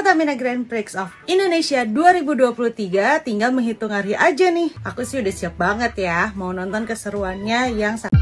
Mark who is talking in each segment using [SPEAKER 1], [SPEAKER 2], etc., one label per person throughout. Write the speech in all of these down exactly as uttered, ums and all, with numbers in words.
[SPEAKER 1] Pertamina Grand Prix of Indonesia dua ribu dua puluh tiga, tinggal menghitung hari aja nih. Aku sih udah siap banget ya, mau nonton keseruannya yang sangat...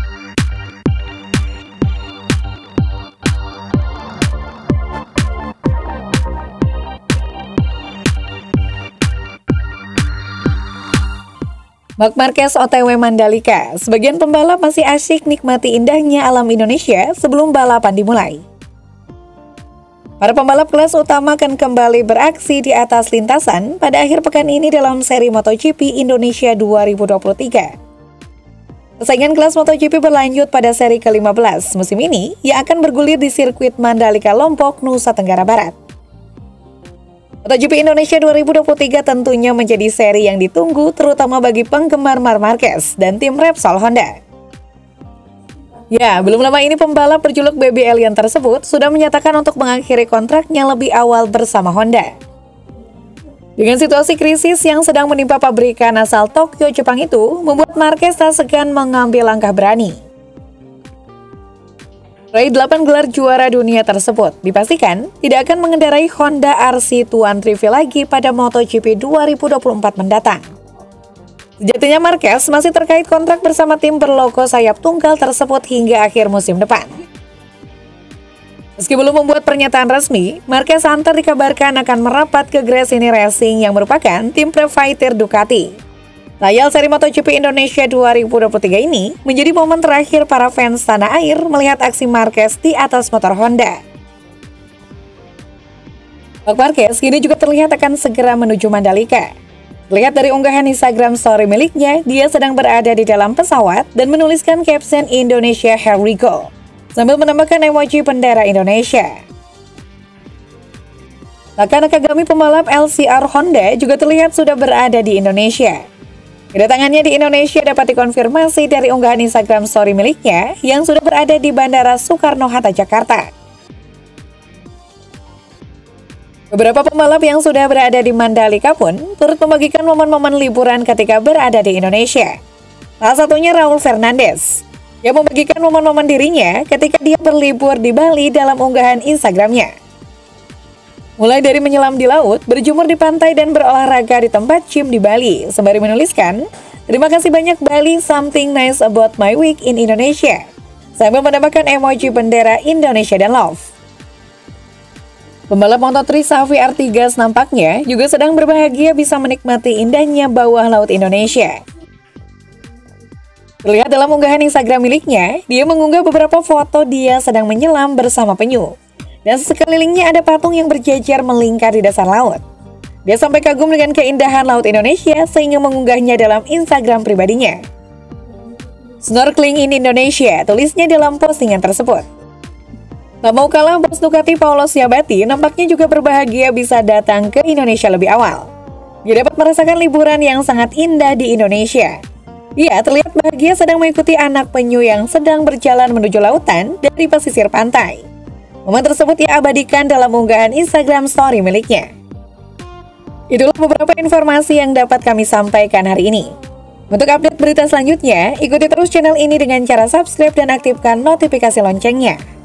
[SPEAKER 2] Marc Marquez O T W Mandalika, sebagian pembalap masih asyik nikmati indahnya alam Indonesia sebelum balapan dimulai. Para pembalap kelas utama akan kembali beraksi di atas lintasan pada akhir pekan ini dalam seri MotoGP Indonesia dua ribu dua puluh tiga. Persaingan kelas MotoGP berlanjut pada seri ke lima belas musim ini yang akan bergulir di sirkuit Mandalika Lombok, Nusa Tenggara Barat. MotoGP Indonesia dua ribu dua puluh tiga tentunya menjadi seri yang ditunggu terutama bagi penggemar Marc Marquez dan tim Repsol Honda. Ya, belum lama ini pembalap berjuluk Baby Alien tersebut sudah menyatakan untuk mengakhiri kontraknya lebih awal bersama Honda. Dengan situasi krisis yang sedang menimpa pabrikan asal Tokyo, Jepang itu, membuat Marquez tak segan mengambil langkah berani. Raih delapan gelar juara dunia tersebut dipastikan tidak akan mengendarai Honda R C Tuan Trivi lagi pada MotoGP dua ribu dua puluh empat mendatang. Sejatinya Marquez masih terkait kontrak bersama tim berlogo sayap tunggal tersebut hingga akhir musim depan. Meski belum membuat pernyataan resmi, Marquez Hunter dikabarkan akan merapat ke Gresini Racing yang merupakan tim pre-fighter Ducati. Layal seri MotoGP Indonesia dua ribu dua puluh tiga ini menjadi momen terakhir para fans tanah air melihat aksi Marquez di atas motor Honda. Marc Marquez kini juga terlihat akan segera menuju Mandalika. Lihat dari unggahan Instagram story miliknya, dia sedang berada di dalam pesawat dan menuliskan caption Indonesia Here We Go, sambil menambahkan emoji bendera Indonesia. Taka Nakagami pembalap L C R Honda juga terlihat sudah berada di Indonesia. Kedatangannya di Indonesia dapat dikonfirmasi dari unggahan Instagram story miliknya yang sudah berada di Bandara Soekarno-Hatta, Jakarta. Beberapa pembalap yang sudah berada di Mandalika pun turut membagikan momen-momen liburan ketika berada di Indonesia. Salah satunya Raul Fernandez, yang membagikan momen-momen dirinya ketika dia berlibur di Bali dalam unggahan Instagramnya. Mulai dari menyelam di laut, berjemur di pantai, dan berolahraga di tempat gym di Bali, sembari menuliskan, "Terima kasih banyak Bali, something nice about my week in Indonesia," sambil menambahkan emoji bendera Indonesia dan love. Pembalap Moto tiga Safi Artigas nampaknya juga sedang berbahagia bisa menikmati indahnya bawah laut Indonesia. Terlihat dalam unggahan Instagram miliknya, dia mengunggah beberapa foto dia sedang menyelam bersama penyu. Dan sekelilingnya ada patung yang berjejer melingkar di dasar laut. Dia sampai kagum dengan keindahan laut Indonesia sehingga mengunggahnya dalam Instagram pribadinya. "Snorkeling in Indonesia," tulisnya dalam postingan tersebut. Tak mau kalah, bos Ducati Paolo Sciabatti nampaknya juga berbahagia bisa datang ke Indonesia lebih awal. Dia dapat merasakan liburan yang sangat indah di Indonesia. Dia terlihat bahagia sedang mengikuti anak penyu yang sedang berjalan menuju lautan dari pesisir pantai. Momen tersebut ia abadikan dalam unggahan Instagram story miliknya. Itulah beberapa informasi yang dapat kami sampaikan hari ini. Untuk update berita selanjutnya, ikuti terus channel ini dengan cara subscribe dan aktifkan notifikasi loncengnya.